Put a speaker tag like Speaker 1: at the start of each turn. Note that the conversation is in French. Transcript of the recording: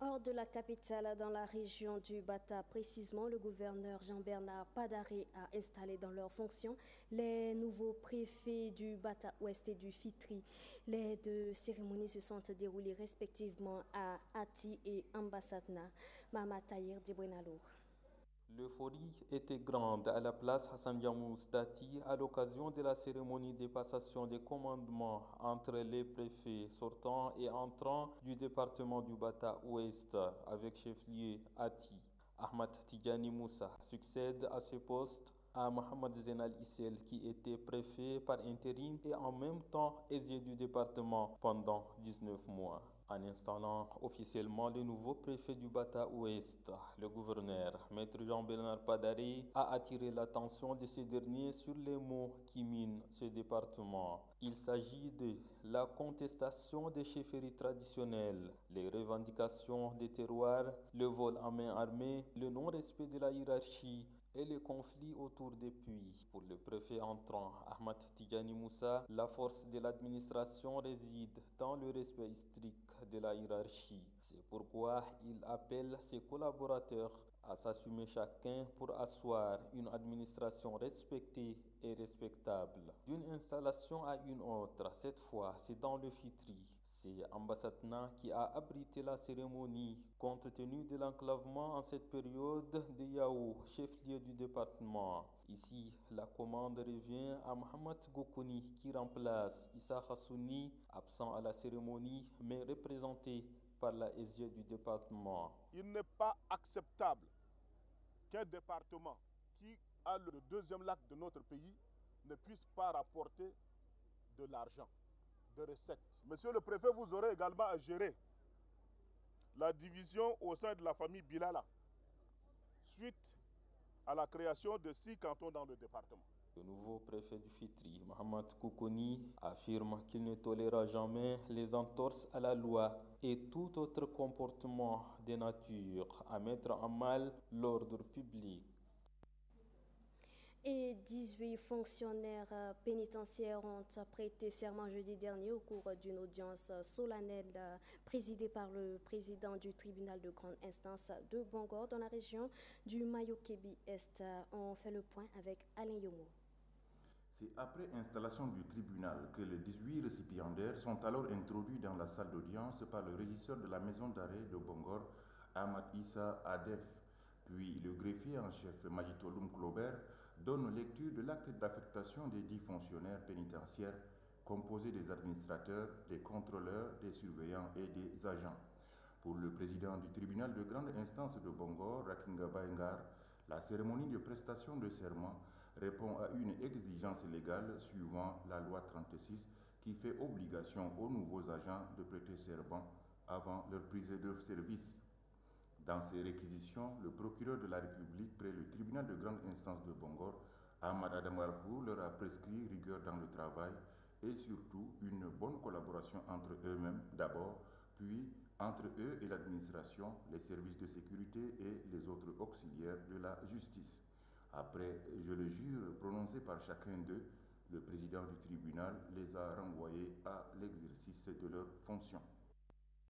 Speaker 1: Hors de la capitale, dans la région du Bata, précisément, le gouverneur Jean-Bernard Padaré a installé dans leurs fonctions les nouveaux préfets du Bata Ouest et du Fitri. Les deux cérémonies se sont déroulées respectivement à Ati et Ambassadna. Mama Tahir Dibrenalour.
Speaker 2: L'euphorie était grande à la place Hassan Yamous Dati à l'occasion de la cérémonie de passation des commandements entre les préfets sortants et entrants du département du Bata Ouest avec chef-lieu Ati. Ahmad Tidjani Moussa succède à ce poste à Mohamed Zenal Issel qui était préfet par intérim et en même temps aisier du département pendant 19 mois. En installant officiellement le nouveau préfet du Bata Ouest, le gouverneur, Maître Jean-Bernard Padaré, a attiré l'attention de ce dernier sur les maux qui minent ce département. Il s'agit de la contestation des chefferies traditionnelles, les revendications des terroirs, le vol à main armée, le non-respect de la hiérarchie et les conflits autour des puits. Pour le préfet entrant, Ahmad Tidjani Moussa, la force de l'administration réside dans le respect strict de la hiérarchie. C'est pourquoi il appelle ses collaborateurs à s'assumer chacun pour asseoir une administration respectée et respectable. D'une installation à une autre, cette fois c'est dans le Fitri. C'est Ambassadna qui a abrité la cérémonie compte tenu de l'enclavement en cette période de Yao, chef-lieu du département. Ici, la commande revient à Mohamed Goukouni qui remplace Issa Khassouni, absent à la cérémonie mais représenté par la SG du département.
Speaker 3: Il n'est pas acceptable qu'un département qui a le deuxième lac de notre pays ne puisse pas rapporter de l'argent, de recettes. Monsieur le préfet, vous aurez également à gérer la division au sein de la famille Bilala suite à la création de 6 cantons dans le département.
Speaker 2: Le nouveau préfet du Fitri, Mohamed Koukouni, affirme qu'il ne tolérera jamais les entorses à la loi et tout autre comportement de nature à mettre en mal l'ordre public.
Speaker 1: Et 18 fonctionnaires pénitentiaires ont prêté serment jeudi dernier au cours d'une audience solennelle présidée par le président du tribunal de grande instance de Bangor dans la région du Mayo-Kébi-Est. On fait le point avec Alain Yomo.
Speaker 4: C'est après installation du tribunal que les 18 récipiendaires sont alors introduits dans la salle d'audience par le régisseur de la maison d'arrêt de Bangor, Ahmad Issa Adef. Puis le greffier en chef Majitoloum Claubert donne lecture de l'acte d'affectation des 10 fonctionnaires pénitentiaires composés des administrateurs, des contrôleurs, des surveillants et des agents. Pour le président du tribunal de grande instance de Bangor, Rakinga Baengar, la cérémonie de prestation de serment répond à une exigence légale suivant la loi 36 qui fait obligation aux nouveaux agents de prêter serment avant leur prise de service. Dans ces réquisitions, le procureur de la République près le tribunal de grande instance de Bangor, Ahmad Adamarhou, leur a prescrit rigueur dans le travail et surtout une bonne collaboration entre eux-mêmes d'abord, puis entre eux et l'administration, les services de sécurité et les autres auxiliaires de la justice. Après, je le jure, prononcé par chacun d'eux, le président du tribunal les a renvoyés à l'exercice de leurs fonctions.